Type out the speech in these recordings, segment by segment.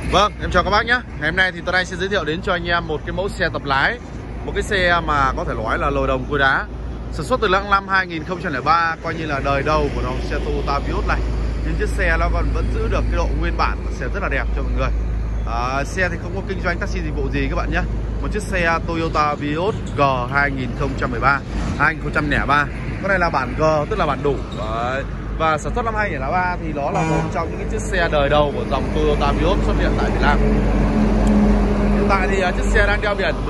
Vâng, em chào các bác nhé. Ngày hôm nay thì tôi đây sẽ giới thiệu đến cho anh em một cái mẫu xe tập lái. Một cái xe mà có thể nói là lồi đồng cối đá. Sản xuất từ năm 2003, coi như là đời đầu của dòng xe Toyota Vios này. Nhưng chiếc xe nó còn vẫn giữ được cái độ nguyên bản của xe rất là đẹp cho mọi người. Xe thì không có kinh doanh taxi dịch vụ gì các bạn nhé. Một chiếc xe Toyota Vios G 2013. Cái này là bản G, tức là bản đủ. Đấy. Và sản xuất năm 2003 thì nó là một trong những cái chiếc xe đời đầu của dòng Toyota Vios xuất hiện tại Việt Nam. Hiện tại thì chiếc xe đang đeo biển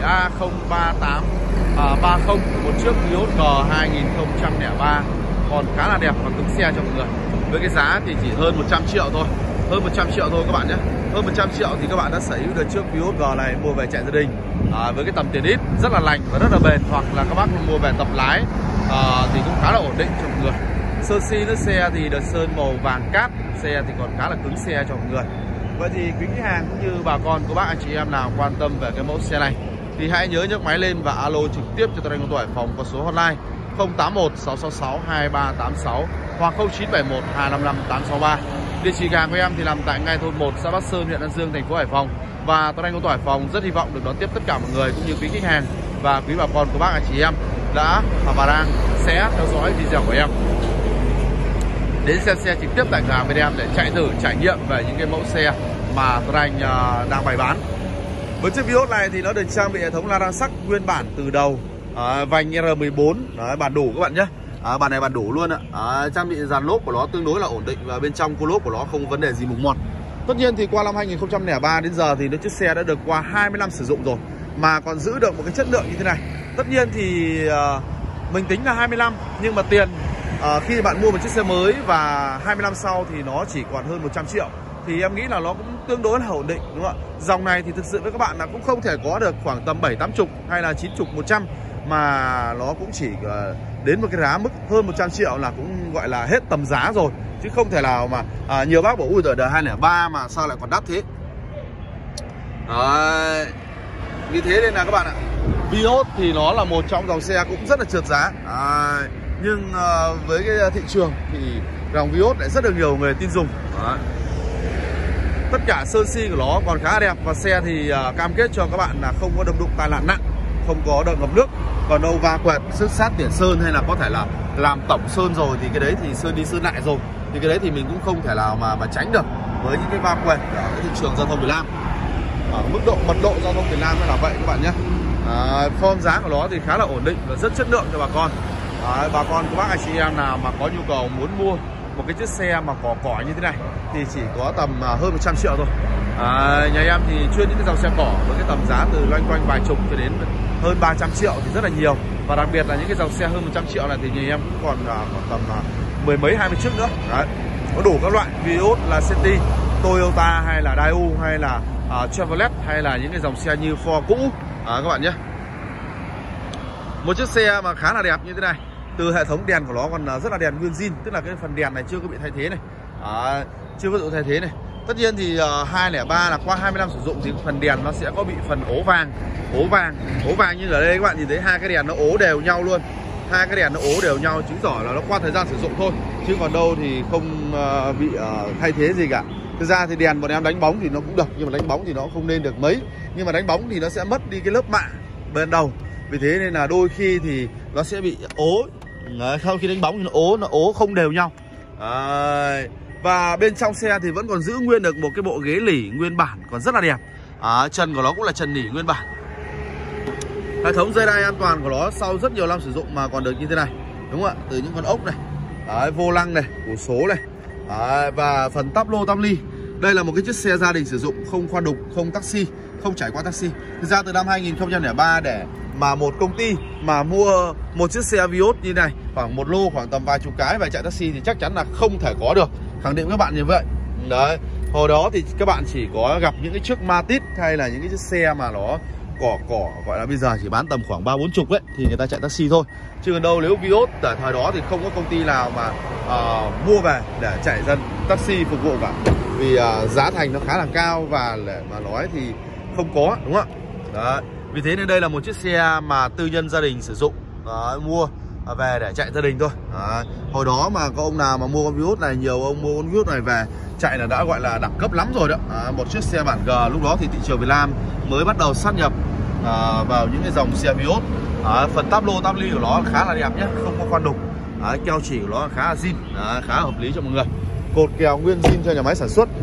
17A03830, một chiếc Vios G 2003, còn khá là đẹp và cứng xe cho mọi người. Với cái giá thì chỉ hơn 100 triệu thôi, hơn 100 triệu thôi các bạn nhé. Hơn 100 triệu thì các bạn đã sở hữu được chiếc Vios G này, mua về chạy gia đình với cái tầm tiền ít rất là lành và rất là bền, hoặc là các bác mua về tập lái thì cũng khá là ổn định cho mọi người. Sơ xi nước xe thì được sơn màu vàng cát, xe thì còn khá là cứng xe cho mọi người. Vậy thì quý khách hàng cũng như bà con của bác anh chị em nào quan tâm về cái mẫu xe này thì hãy nhớ nhấc máy lên và alo trực tiếp cho tôi anh Hải Phòng qua số hotline 081 666 2386 hoặc 0971 255 863. Địa chỉ hàng của em thì nằm tại ngay thôn 1, xã Bắc Sơn, huyện An Dương, thành phố Hải Phòng. Và tôi anh Hải Phòng rất hy vọng được đón tiếp tất cả mọi người cũng như quý khách hàng và quý bà con của bác anh chị em đã và đang sẽ theo dõi video của em, đến xem xe trực tiếp tại cửa hàng bên em để chạy thử trải nghiệm về những cái mẫu xe mà tôi anh đang bày bán. Với chiếc Vios này thì nó được trang bị hệ thống la răng sắt nguyên bản từ đầu, vành R14, bản đủ các bạn nhé. Bản này bản đủ luôn ạ. Trang bị dàn lốp của nó tương đối là ổn định và bên trong cô lốp của nó không có vấn đề gì mục mọt. Tất nhiên thì qua năm 2003 đến giờ thì chiếc xe đã được qua 20 năm sử dụng rồi mà còn giữ được một cái chất lượng như thế này. Tất nhiên thì mình tính là 20 năm nhưng mà tiền khi bạn mua một chiếc xe mới và 20 năm sau thì nó chỉ còn hơn 100 triệu thì em nghĩ là nó cũng tương đối là ổn định, đúng không ạ? Dòng này thì thực sự với các bạn là cũng không thể có được khoảng tầm 7-80 hay là 90, 100 mà nó cũng chỉ đến một cái giá mức hơn 100 triệu là cũng gọi là hết tầm giá rồi, chứ không thể nào mà nhiều bác bảo ui đời 203 mà sao lại còn đắt thế. Đấy. Vì thế nên là các bạn ạ, Vios thì nó là một trong dòng xe cũng rất là trượt giá. Nhưng với cái thị trường thì dòng Vios lại rất được nhiều người tin dùng. Tất cả sơn si của nó còn khá đẹp và xe thì cam kết cho các bạn là không có đâm đụng tai nạn nặng, không có đợt ngập nước. Còn đâu va quẹt, xước sát tiền sơn hay là có thể là làm tổng sơn rồi thì cái đấy thì sơn đi sơn lại rồi thì cái đấy thì mình cũng không thể nào mà tránh được với những cái va quẹt ở cái thị trường giao thông Việt Nam. Mức độ mật độ giao thông Việt Nam là vậy các bạn nhé. Form giá của nó thì khá là ổn định và rất chất lượng cho bà con. Bà con của bác anh chị em nào mà có nhu cầu muốn mua một cái chiếc xe mà cỏ như thế này thì chỉ có tầm hơn 100 triệu thôi. Nhà em thì chuyên những cái dòng xe cỏ với cái tầm giá từ loanh quanh vài chục cho đến hơn 300 triệu thì rất là nhiều. Và đặc biệt là những cái dòng xe hơn 100 triệu này thì nhà em cũng còn tầm mười mấy 20 chiếc nữa. Đấy. Có đủ các loại Vios, là Seti, Toyota hay là Daewoo hay là Chevrolet hay là những cái dòng xe như Ford cũ các bạn nhé. Một chiếc xe mà khá là đẹp như thế này. Từ hệ thống đèn của nó còn rất là đèn nguyên zin, tức là cái phần đèn này chưa có bị thay thế này, chưa có sự thay thế này. Tất nhiên thì 203 là qua 20 năm sử dụng thì phần đèn nó sẽ có bị phần ố vàng như ở đây các bạn nhìn thấy hai cái đèn nó ố đều nhau luôn, hai cái đèn nó ố đều nhau chứng tỏ là nó qua thời gian sử dụng thôi, chứ còn đâu thì không bị thay thế gì cả. Thực ra thì đèn bọn em đánh bóng thì nó cũng được, nhưng mà đánh bóng thì nó không nên được mấy, nhưng mà đánh bóng thì nó sẽ mất đi cái lớp mạ bên đầu, vì thế nên là đôi khi thì nó sẽ bị ố. Sau khi đánh bóng thì nó ố không đều nhau. Và bên trong xe thì vẫn còn giữ nguyên được một cái bộ ghế lỉ nguyên bản còn rất là đẹp. Chân của nó cũng là chân nỉ nguyên bản. Hệ thống dây đai an toàn của nó sau rất nhiều năm sử dụng mà còn được như thế này, đúng không ạ? Từ những con ốc này, vô lăng này, củ số này, và phần táp lô tam ly. Đây là một cái chiếc xe gia đình sử dụng, không khoan đục, không taxi, không trải qua taxi. Thực ra từ năm 2003 để mà một công ty mà mua một chiếc xe Vios như này, khoảng một lô khoảng tầm vài chục cái và chạy taxi thì chắc chắn là không thể có được. Khẳng định với các bạn như vậy. Đấy, hồi đó thì các bạn chỉ có gặp những cái chiếc Matiz hay là những cái chiếc xe mà nó cỏ gọi là bây giờ chỉ bán tầm khoảng 30-40 ấy thì người ta chạy taxi thôi. Chứ còn đâu nếu Vios ở thời đó thì không có công ty nào mà mua về để chạy dân taxi phục vụ cả. Vì giá thành nó khá là cao và để mà nói thì không có, đúng không ạ? Đấy. Vì thế nên đây là một chiếc xe mà tư nhân gia đình sử dụng. Đấy, mua về để chạy gia đình thôi. Hồi đó mà có ông nào mà mua con Vios này, nhiều ông mua con Vios này về chạy là đã gọi là đẳng cấp lắm rồi đó. Một chiếc xe bản G lúc đó thì thị trường Việt Nam mới bắt đầu sát nhập vào những cái dòng xe Vios. Phần táp lô táp ly của nó khá là đẹp nhé, không có khoan đục. Keo chỉ của nó khá là zin, khá là hợp lý cho mọi người. Cột kèo nguyên zin cho nhà máy sản xuất.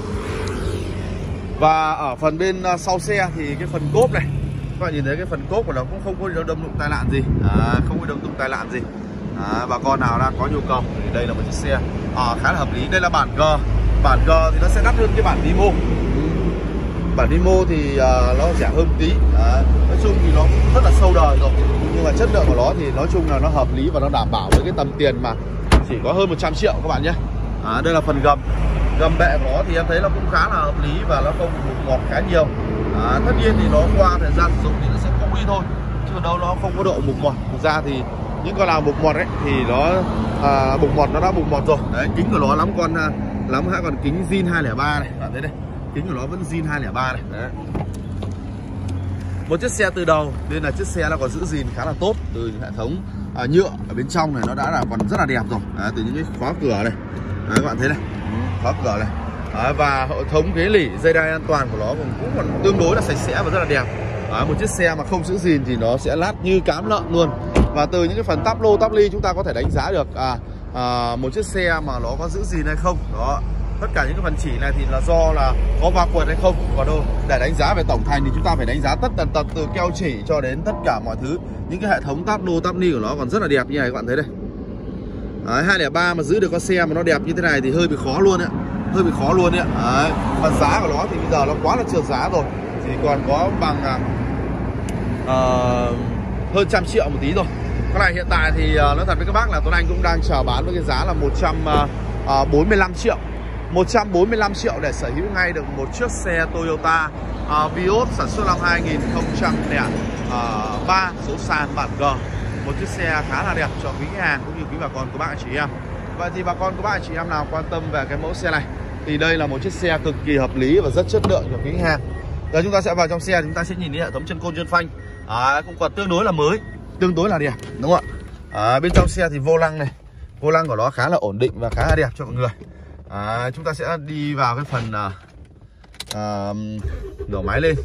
Và ở phần bên sau xe thì cái phần cốp này, các bạn nhìn thấy cái phần cốp của nó cũng không có đâm đụng tai nạn gì, không có đâm đụng tai nạn gì. Bà con nào đang có nhu cầu thì đây là một chiếc xe khá là hợp lý. Đây là bản G. Bản G thì nó sẽ đắt hơn cái bản Nimo. Bản Nimo thì nó rẻ hơn tí. Nói chung thì nó cũng rất là sâu đời rồi, nhưng mà chất lượng của nó thì nói chung là nó hợp lý và nó đảm bảo với cái tầm tiền mà chỉ có hơn 100 triệu các bạn nhé. Đây là phần gầm. Gầm bệ của nó thì em thấy nó cũng khá là hợp lý và nó không mục mọt khá nhiều. Tất nhiên thì nó qua thời gian sử dụng thì nó sẽ cũ đi thôi, chứ đâu nó không có độ mục mọt. Thực ra thì những con nào mục mọt ấy thì nó mục mọt nó đã mục mọt rồi. Đấy, kính của nó lắm hãng còn kính zin 203 này, bạn thấy đây, kính của nó vẫn zin 203 này. Đấy. Một chiếc xe từ đầu nên là chiếc xe nó còn giữ gìn khá là tốt, từ hệ thống nhựa ở bên trong này nó đã là còn rất là đẹp rồi. Từ những cái khóa cửa này, các bạn thấy này, khóa cửa này. Và hệ thống ghế lỉ, dây đai an toàn của nó cũng còn tương đối là sạch sẽ và rất là đẹp. Một chiếc xe mà không giữ gìn thì nó sẽ lát như cám lợn luôn. Và từ những cái phần táp lô táp ly chúng ta có thể đánh giá được một chiếc xe mà nó có giữ gìn hay không. Đó, tất cả những cái phần chỉ này thì là do là có va quẹt hay không. Còn đâu để đánh giá về tổng thành thì chúng ta phải đánh giá tất tần tật từ keo chỉ cho đến tất cả mọi thứ. Những cái hệ thống táp lô táp ly của nó còn rất là đẹp như này, các bạn thấy đây. 203 mà giữ được con xe mà nó đẹp như thế này thì hơi bị khó luôn ạ. Hơi bị khó luôn đấy. Phần giá của nó thì bây giờ nó quá là trượt giá rồi, chỉ còn có bằng hơn 100 triệu một tí thôi. Cái này hiện tại thì nói thật với các bác là Tuấn Anh cũng đang chào bán với cái giá là 145 triệu. 145 triệu để sở hữu ngay được một chiếc xe Toyota Vios sản xuất năm 2003, số sàn bản G. Một chiếc xe khá là đẹp cho quý khách hàng cũng như quý bà con của bạn chị em. Vậy thì bà con của bạn chị em nào quan tâm về cái mẫu xe này thì đây là một chiếc xe cực kỳ hợp lý và rất chất lượng cho quý khách hàng. Giờ chúng ta sẽ vào trong xe, chúng ta sẽ nhìn thấy hệ thống chân côn chân phanh cũng còn tương đối là mới, tương đối là đẹp, đúng không ạ? Bên trong xe thì vô lăng này, vô lăng của nó khá là ổn định và khá là đẹp cho mọi người. Chúng ta sẽ đi vào cái phần nổ máy lên.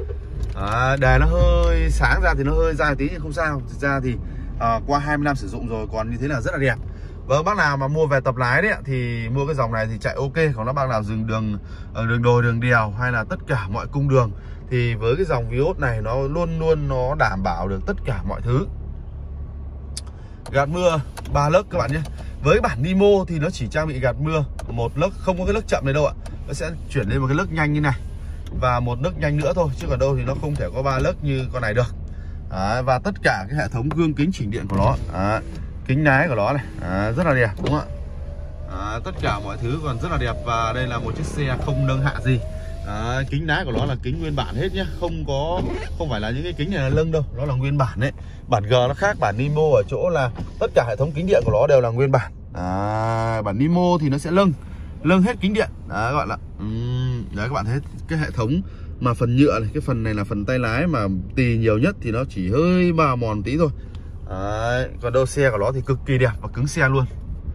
Đề nó hơi sáng ra thì nó hơi dài tí nhưng không sao. Thực ra thì qua 20 năm sử dụng rồi còn như thế là rất là đẹp. Và bác nào mà mua về tập lái đấy thì mua cái dòng này thì chạy ok. Còn nó bác nào dừng đường đồi, đường đèo hay là tất cả mọi cung đường thì với cái dòng Vios này nó luôn nó đảm bảo được tất cả mọi thứ. Gạt mưa 3 lớp các bạn nhé. Với bản Nimo thì nó chỉ trang bị gạt mưa một lớp, không có cái lớp chậm này đâu ạ. Nó sẽ chuyển lên một cái lớp nhanh như này và một lớp nhanh nữa thôi, chứ còn đâu thì nó không thể có 3 lớp như con này được. Và tất cả cái hệ thống gương kính chỉnh điện của nó, kính lái của nó này rất là đẹp, đúng không ạ? Tất cả mọi thứ còn rất là đẹp. Và đây là một chiếc xe không nâng hạ gì. Kính lái của nó là kính nguyên bản hết nhé, không phải là những cái kính này là lưng đâu, nó là nguyên bản đấy. Bản G nó khác bản Nimo ở chỗ là tất cả hệ thống kính điện của nó đều là nguyên bản. Bản Nimo thì nó sẽ lưng hết kính điện. Đấy các bạn ạ. Đấy các bạn thấy cái hệ thống mà phần nhựa này, cái phần này là phần tay lái mà tì nhiều nhất thì nó chỉ hơi bào mòn tí thôi. Còn đâu xe của nó thì cực kỳ đẹp và cứng xe luôn.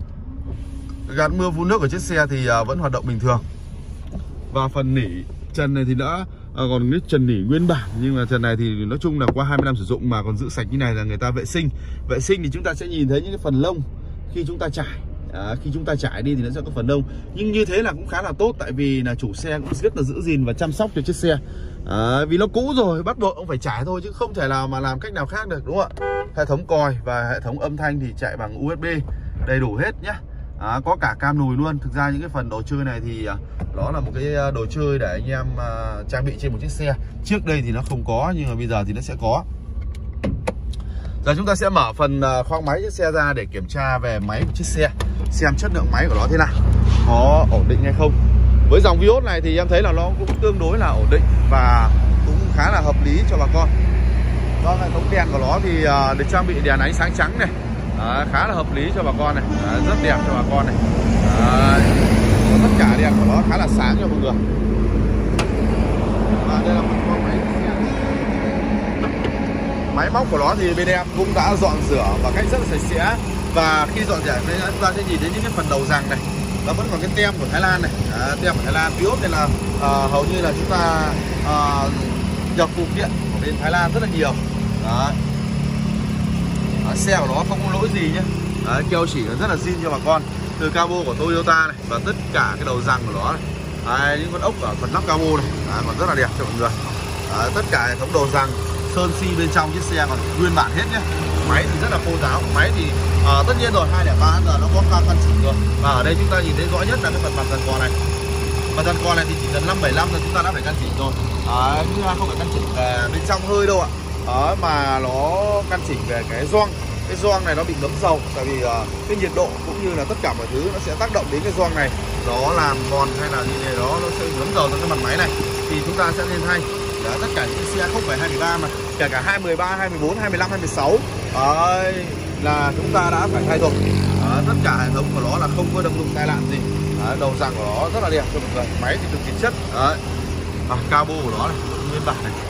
Gạt mưa vun nước của chiếc xe thì vẫn hoạt động bình thường. Và phần nỉ trần này thì đã còn cái trần nỉ nguyên bản, nhưng mà trần này thì nói chung là qua 20 năm sử dụng mà còn giữ sạch như này là người ta vệ sinh. Vệ sinh thì chúng ta sẽ nhìn thấy những cái phần lông khi chúng ta trải. Khi chúng ta trải đi thì nó sẽ có phần lông, nhưng như thế là cũng khá là tốt, tại vì là chủ xe cũng rất là giữ gìn và chăm sóc cho chiếc xe. Vì nó cũ rồi, bắt buộc ông phải trải thôi chứ không thể nào mà làm cách nào khác được, đúng không ạ? Hệ thống còi và hệ thống âm thanh thì chạy bằng USB đầy đủ hết nhá. Có cả cam lùi luôn. Thực ra những cái phần đồ chơi này thì đó là một cái đồ chơi để anh em trang bị trên một chiếc xe. Trước đây thì nó không có, nhưng mà bây giờ thì nó sẽ có. Giờ chúng ta sẽ mở phần khoang máy chiếc xe ra để kiểm tra về máy của chiếc xe, xem chất lượng máy của nó thế nào, có ổn định hay không. Với dòng Vios này thì em thấy là nó cũng tương đối là ổn định và cũng khá là hợp lý cho bà con. Do hệ thống đèn của nó thì được trang bị đèn ánh sáng trắng này, khá là hợp lý cho bà con này, rất đẹp cho bà con này. Tất cả đèn của nó khá là sáng cho mọi người. Và đây là một con máy Máy móc của nó thì bên em cũng đã dọn rửa và cách rất là sạch sẽ. Và khi dọn rửa chúng ta sẽ nhìn thấy những cái phần đầu rằng này, nó vẫn còn cái tem của Thái Lan này. Tem của Thái Lan. Vios này là hầu như là chúng ta nhập phụ kiện của bên Thái Lan rất là nhiều. Đấy. Xe của nó không có lỗi gì nhé. Đấy, keo chỉ rất là zin cho bà con. Từ cabo của Toyota này và tất cả cái đầu rằng của nó này. Đấy, những con ốc ở phần nắp cabo này. Đấy, còn rất là đẹp cho mọi người. Đấy, tất cả hệ thống đầu rằng sơn si bên trong chiếc xe còn nguyên bản hết nhé. Máy thì rất là khô ráo. Máy thì tất nhiên rồi 203 giờ nó có pha căn chỉnh rồi. Và ở đây chúng ta nhìn thấy rõ nhất là cái phần mặt dàn cò này. Mặt dàn cò này thì chỉ cần 575 là chúng ta đã phải căn chỉnh rồi. Nhưng mà không phải căn chỉnh về bên trong hơi đâu ạ. Mà nó căn chỉnh về cái gioăng. Cái gioăng này nó bị ngấm dầu, tại vì cái nhiệt độ cũng như là tất cả mọi thứ nó sẽ tác động đến cái gioăng này. Nó làm mòn hay là như thế đó, nó sẽ ngấm dầu vào cái mặt máy này. Thì chúng ta sẽ nên thay. Đấy, tất cả những cái xe không phải 213 mà kể cả 213, 214, 25, 26 là chúng ta đã phải thay rồi. Tất cả hệ thống của nó là không có đâm đụng tai nạn gì. Đầu rằng của nó rất là đẹp cho mọi người. Máy thì cực kỳ chất. Cabo của nó này, nguyên bản này.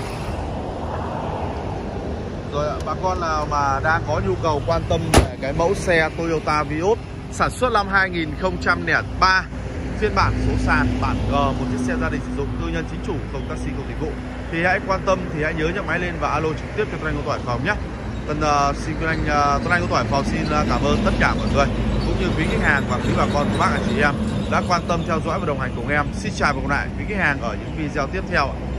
Rồi ạ, bà con nào mà đang có nhu cầu quan tâm về cái mẫu xe Toyota Vios sản xuất năm 2003, phiên bản số sàn bản G, một chiếc xe gia đình sử dụng tư nhân chính chủ, không taxi, không dịch vụ, thì hãy quan tâm thì hãy nhớ nhấc máy lên và alo trực tiếp cho Tuấn Anh ô tô Hải Phòng nhé. Tuấn Anh ô tô Hải Phòng xin cảm ơn tất cả mọi người cũng như quý khách hàng và quý bà con, bác anh chị em đã quan tâm theo dõi và đồng hành cùng em. Xin chào và gặp lại quý khách hàng ở những video tiếp theo.